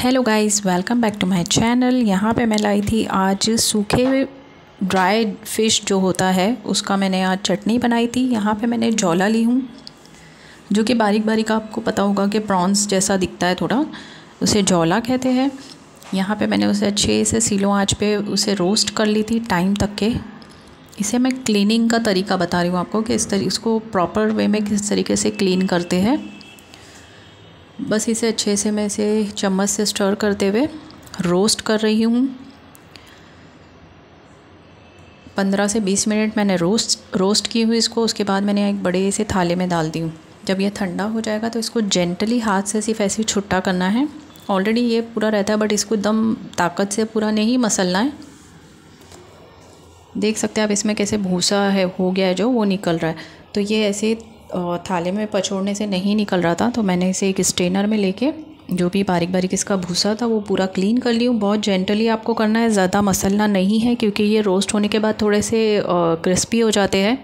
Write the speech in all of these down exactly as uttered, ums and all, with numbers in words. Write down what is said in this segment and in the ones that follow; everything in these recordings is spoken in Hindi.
Hello guys, welcome back to my channel. यहाँ पे मैं लाई थी आज सूखे ड्राई फ़िश जो होता है उसका मैंने आज चटनी बनाई थी। यहाँ पे मैंने जौला ली हूँ जो कि बारीक बारीक, आपको पता होगा कि प्रॉन्स जैसा दिखता है थोड़ा, उसे जौला कहते हैं। यहाँ पे मैंने उसे अच्छे से सीलो आंच पे उसे रोस्ट कर ली थी टाइम तक के। इसे मैं क्लीनिंग का तरीका बता रही हूँ आपको कि इस तरीके इसको प्रॉपर वे में किस तरीके से क्लीन करते हैं। बस इसे अच्छे से मैं इसे चम्मच से स्टर करते हुए रोस्ट कर रही हूँ। पंद्रह से बीस मिनट मैंने रोस्ट रोस्ट की हुई इसको। उसके बाद मैंने एक बड़े से थाले में डाल दी हूँ। जब ये ठंडा हो जाएगा तो इसको जेंटली हाथ से सिर्फ ऐसे ही छुट्टा करना है। ऑलरेडी ये पूरा रहता है बट इसको एकदम ताकत से पूरा नहीं मसलना है। देख सकते हैं आप इसमें कैसे भूसा है हो गया है जो वो निकल रहा है। तो ये ऐसे थाले में पछोड़ने से नहीं निकल रहा था, तो मैंने इसे एक स्ट्रेनर में लेके जो भी बारीक बारीक इसका भूसा था वो पूरा क्लीन कर ली हूँ। बहुत जेंटली आपको करना है, ज़्यादा मसलना नहीं है क्योंकि ये रोस्ट होने के बाद थोड़े से क्रिस्पी हो जाते हैं।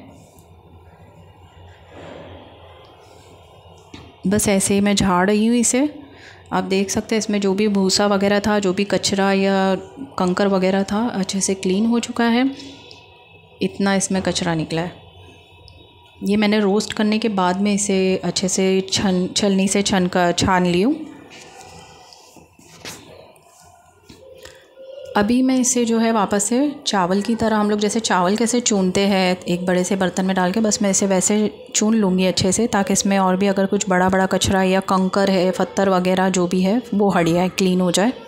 बस ऐसे ही मैं झाड़ रही हूँ इसे। आप देख सकते हैं इसमें जो भी भूसा वगैरह था, जो भी कचरा या कंकर वगैरह था, अच्छे से क्लीन हो चुका है। इतना इसमें कचरा निकला है। ये मैंने रोस्ट करने के बाद में इसे अच्छे से छन छलनी से छन कर छान ली हूँ। अभी मैं इसे जो है वापस से चावल की तरह, हम लोग जैसे चावल कैसे चूनते हैं एक बड़े से बर्तन में डाल के, बस मैं इसे वैसे चून लूँगी अच्छे से, ताकि इसमें और भी अगर कुछ बड़ा बड़ा कचरा या कंकर है, पत्थर वगैरह जो भी है वो हट जाए, क्लीन हो जाए।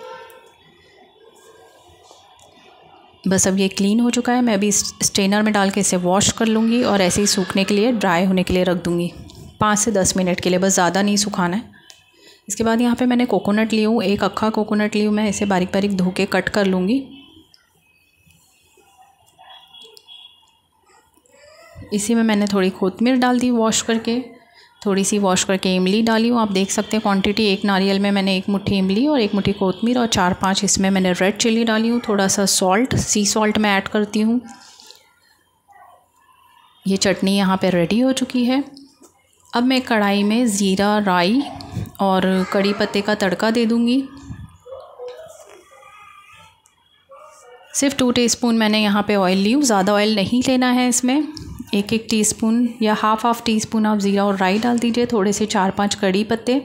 बस अब ये क्लीन हो चुका है। मैं अभी स्ट्रेनर में डाल के इसे वॉश कर लूँगी और ऐसे ही सूखने के लिए, ड्राई होने के लिए रख दूँगी पाँच से दस मिनट के लिए, बस ज़्यादा नहीं सुखाना है। इसके बाद यहाँ पे मैंने कोकोनट ली हूँ, एक अक्खा कोकोनट ली हूँ मैं। इसे बारीक बारीक धो के कट कर लूँगी। इसी में मैंने थोड़ी कोतमीर डाल दी वॉश करके, थोड़ी सी वॉश करके इमली डाली हूँ। आप देख सकते हैं क्वांटिटी, एक नारियल में मैंने एक मुट्ठी इमली और एक मुट्ठी कोतमीर और चार पांच इसमें मैंने रेड चिल्ली डाली हूँ। थोड़ा सा सॉल्ट, सी सॉल्ट मैं ऐड करती हूँ। ये चटनी यहाँ पे रेडी हो चुकी है। अब मैं कढ़ाई में ज़ीरा, राई और कड़ी पत्ते का तड़का दे दूँगी। सिर्फ टू टीस्पून मैंने यहाँ पे ऑयल ली हूँ, ज़्यादा ऑयल नहीं लेना है इसमें। एक एक टीस्पून या हाफ़ हाफ़ टी स्पून आप ज़ीरा और राई डाल दीजिए। थोड़े से चार पांच कड़ी पत्ते।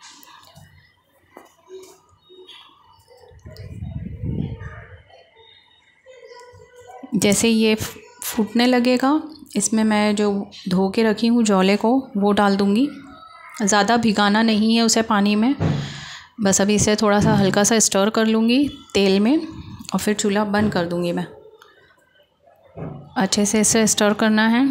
जैसे ये फूटने लगेगा, इसमें मैं जो धो के रखी हूँ जौले को वो डाल दूँगी। ज़्यादा भिगाना नहीं है उसे पानी में। बस अभी इसे थोड़ा सा हल्का सा स्टर कर लूँगी तेल में और फिर चूल्हा बंद कर दूँगी मैं। अच्छे से इसे स्टर करना है।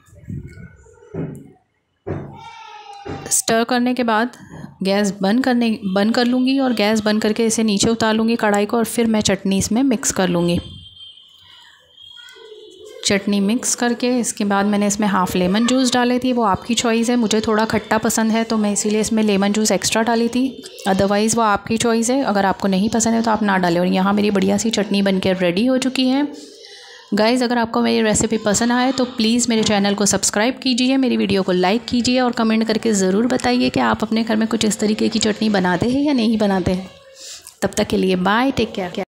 स्टर करने के बाद गैस बंद करने बंद कर लूँगी और गैस बंद करके इसे नीचे उतार लूँगी कढ़ाई को, और फिर मैं चटनी इसमें मिक्स कर लूँगी। चटनी मिक्स करके इसके बाद मैंने इसमें हाफ़ लेमन जूस डाले थी। वो आपकी चॉइस है, मुझे थोड़ा खट्टा पसंद है तो मैं इसीलिए इसमें लेमन जूस एक्स्ट्रा डाली थी। अदरवाइज़ वो आपकी चॉइस है, अगर आपको नहीं पसंद है तो आप ना डालें। और यहाँ मेरी बढ़िया सी चटनी बनके रेडी हो चुकी है। गाइज़, अगर आपको मेरी रेसिपी पसंद आए तो प्लीज़ मेरे चैनल को सब्सक्राइब कीजिए, मेरी वीडियो को लाइक कीजिए और कमेंट करके ज़रूर बताइए कि आप अपने घर में कुछ इस तरीके की चटनी बनाते हैं या नहीं बनाते हैं। तब तक के लिए बाय, टेक केयर।